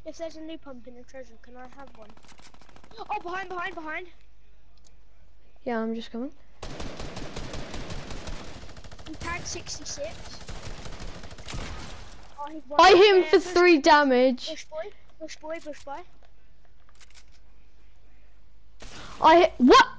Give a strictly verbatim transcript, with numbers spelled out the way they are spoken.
If there's a new pump in the treasure, can I have one? Oh, behind, behind, behind. Yeah, I'm just coming. He tagged sixty-six. Oh, he's I hit him yeah, for bush, three damage. Bush boy, bush boy, bush boy. I hit, what?